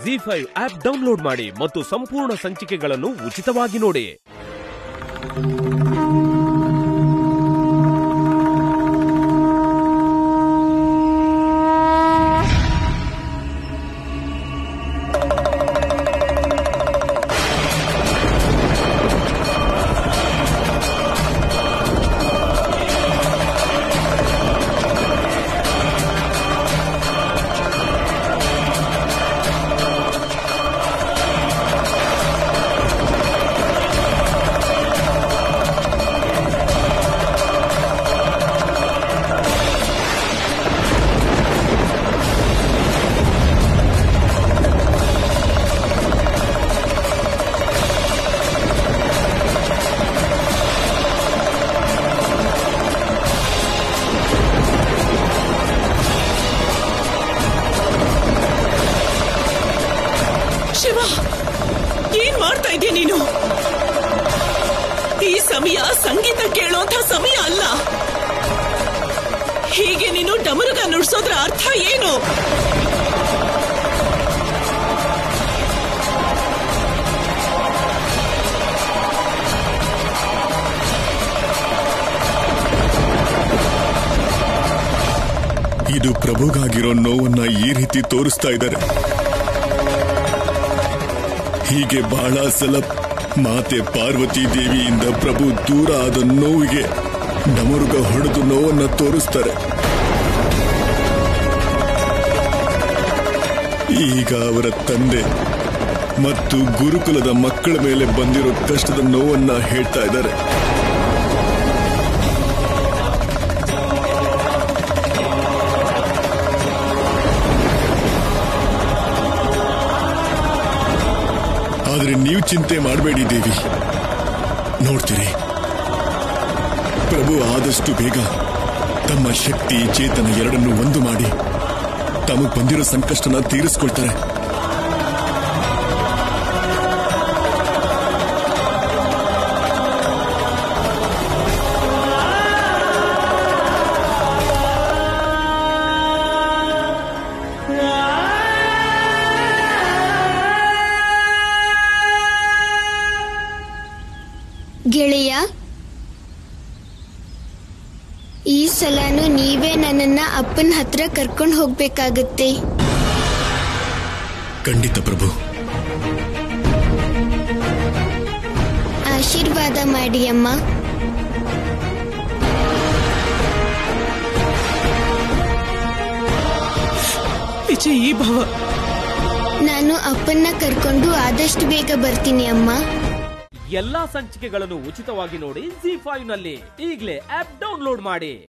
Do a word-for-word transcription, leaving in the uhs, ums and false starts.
Ji five app download ಮಾಡಿ ಮತ್ತು ಸಂಪೂರ್ಣ ಸಂಚಿಕೆಗಳನ್ನು ಉಚಿತವಾಗಿ ನೋಡಿ. ಶಿವ, ಏನ್ ಮಾಡ್ತಾ ಇದೀಯ ನೀನು? ಈ ಸಮಯ ಸಂಗೀತ ಕೇಳೋಂಥ ಸಮಯ ಅಲ್ಲ. ಹೀಗೆ ನೀನು ಡಮರುಗ ನುಡ್ಸೋದ್ರ ಅರ್ಥ ಏನು? ಇದು ಪ್ರಭುಗಾಗಿರೋ ನೋವನ್ನ ಈ ರೀತಿ ತೋರಿಸ್ತಾ ಇದ್ದಾರೆ. ಹೀಗೆ ಬಹಳ ಸಲ ಮಾತೆ ಪಾರ್ವತಿ ದೇವಿಯಿಂದ ಪ್ರಭು ದೂರ ಆದ ನೋವಿಗೆ ಡಮರುಗ ಹೊಡೆದು ನೋವನ್ನ ತೋರಿಸ್ತಾರೆ. ಈಗ ಅವರ ತಂದೆ ಮತ್ತು ಗುರುಕುಲದ ಮಕ್ಕಳ ಮೇಲೆ ಬಂದಿರೋ ಕಷ್ಟದ ನೋವನ್ನ ಹೇಳ್ತಾ ಇದ್ದಾರೆ. ಆದ್ರೆ ನೀವು ಚಿಂತೆ ಮಾಡಬೇಡಿ ದೇವಿ, ನೋಡ್ತೀರಿ ಪ್ರಭು ಆದಷ್ಟು ಬೇಗ ತಮ್ಮ ಶಕ್ತಿ ಚೇತನ ಎರಡನ್ನು ಒಂದು ಮಾಡಿ ತಮಗೆ ಬಂದಿರೋ ಸಂಕಷ್ಟನ ತೀರಿಸ್ಕೊಳ್ತಾರೆ. ಗೆಳೆಯ, ಈ ಸಲನೂ ನೀವೇ ನನ್ನನ್ನ ಅಪ್ಪನ ಹತ್ರ ಕರ್ಕೊಂಡು ಹೋಗ್ಬೇಕಾಗತ್ತೆ. ಖಂಡಿತ ಪ್ರಭು. ಆಶೀರ್ವಾದ ಮಾಡಿ ಅಮ್ಮ. ವಿಜಯೀ ಭವ. ನಾನು ಅಪ್ಪನ್ನ ಕರ್ಕೊಂಡು ಆದಷ್ಟು ಬೇಗ ಬರ್ತೀನಿ ಅಮ್ಮ. ಎಲ್ಲಾ ಸಂಚಿಕೆಗಳನ್ನು ಉಚಿತವಾಗಿ ನೋಡಿ ಜೀ ಫೈವ್ ನಲ್ಲಿ. ಈಗಲೇ ಆಪ್ ಡೌನ್ಲೋಡ್ ಮಾಡಿ.